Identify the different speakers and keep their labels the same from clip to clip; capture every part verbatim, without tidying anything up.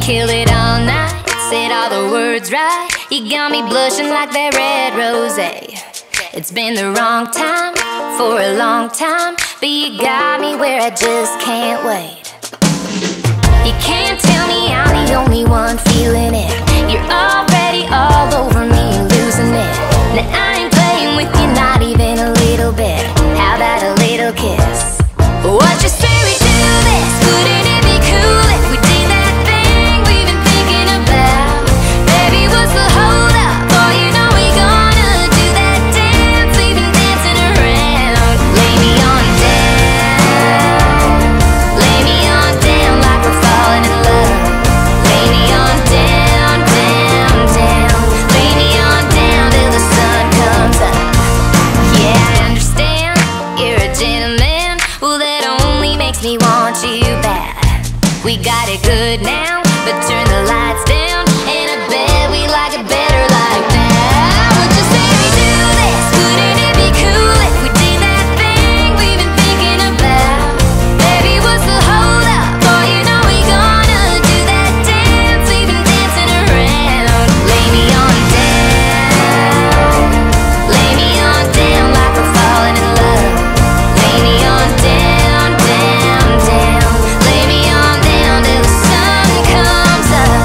Speaker 1: kill it all night, said all the words right. You got me blushing like that red rosé. It's been the wrong time for a long time, but you got me where I just can't wait. You can't tell me I'm the only one feeling it. You're already all over me, losing it. Now I ain't playing with you, not even a little bit. How about a little kiss? What you say we do this? Wouldn't it be cool if we did that thing we've been thinking about? Baby, what's the hold up? Boy, you know we gonna do that dance we've been dancing around. Lay me on down, lay me on down like we're falling in love. Lay me on down, down, down. Lay me on down till the sun comes up. Yeah, I understand you're a gentleman. Well, that only makes me want you bad. We got it good now, but turn the lights down, and I bet we like it better like that. Would you say we do this? Wouldn't it be cool if we did that thing we've been thinking about? Baby, what's the hold up? Boy, you know we gonna do that dance we've been dancing around. Lay me on down, lay me on down like we're falling in love. Lay me on down, down, down. Lay me on down till the sun comes up.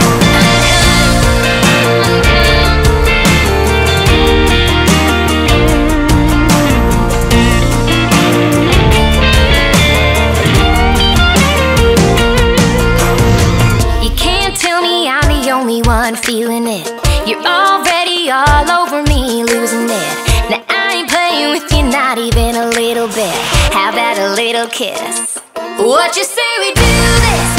Speaker 1: You can't tell me I'm the only one feeling it. You're already all over me, losing it. Now I ain't playing with you, not even a little bit. How about a little kiss? What you say we do this?